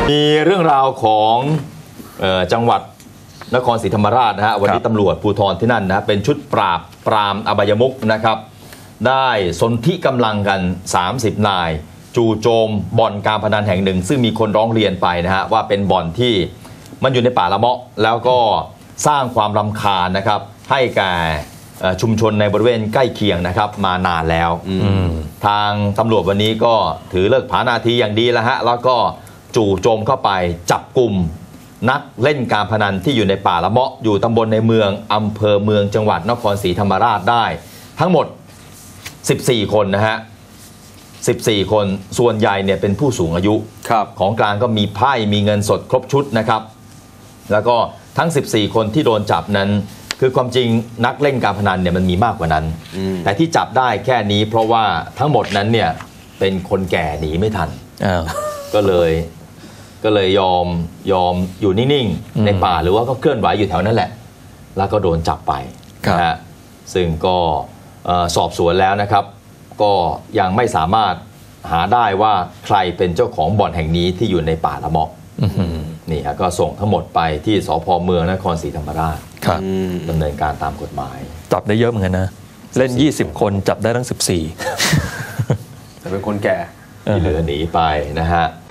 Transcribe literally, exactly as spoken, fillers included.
มีเรื่องราวของเอ่อจังหวัดนครศรีธรรมราชนะฮะวันนี้ตำรวจภูธรที่นั่นนะเป็นชุดปราบปรามอบายมุขนะครับได้สนธิกำลังกันสามสิบนายจู่โจมบ่อนการพนันแห่งหนึ่งซึ่งมีคนร้องเรียนไปนะฮะว่าเป็นบ่อนที่มันอยู่ในป่าละเมาะแล้วก็สร้างความรำคาญนะครับให้แก่ชุมชนในบริเวณใกล้เคียงนะครับมานานแล้วทางตำรวจวันนี้ก็ถือเลิกผานาทีอย่างดีแล้วฮะแล้วก็จู่โจมเข้าไปจับกลุ่มนักเล่นการพนันที่อยู่ในป่าละเมาะอยู่ตำบลในเมืองอำเภอเมืองจังหวัดนครศรีธรรมราชได้ทั้งหมดสิบสี่คนนะฮะสิบสี่คนส่วนใหญ่เนี่ยเป็นผู้สูงอายุของกลางก็มีไพ่มีเงินสดครบชุดนะครับแล้วก็ทั้งสิบสี่คนที่โดนจับนั้นคือความจริงนักเล่นการพนันเนี่ยมันมีมากกว่านั้นแต่ที่จับได้แค่นี้เพราะว่าทั้งหมดนั้นเนี่ยเป็นคนแก่หนีไม่ทันก็เลยก็เลยยอมยอมอยู่นิ่งๆในป่าหรือว่าก็เคลื่อนไหวอยู่แถวนั้นแหละแล้วก็โดนจับไปนะฮะซึ่งก็สอบสวนแล้วนะครับก็ยังไม่สามารถหาได้ว่าใครเป็นเจ้าของบ่อนแห่งนี้ที่อยู่ในป่าละเมาะนี่ฮะก็ส่งทั้งหมดไปที่สภ.เมืองนครศรีธรรมราชดำเนินการตามกฎหมายจับได้เยอะเหมือนกันนะเล่นยี่สิบคนจับได้ทั้งสิบสี่แต่เป็นคนแก่ที่เหลือหนีไปนะฮะ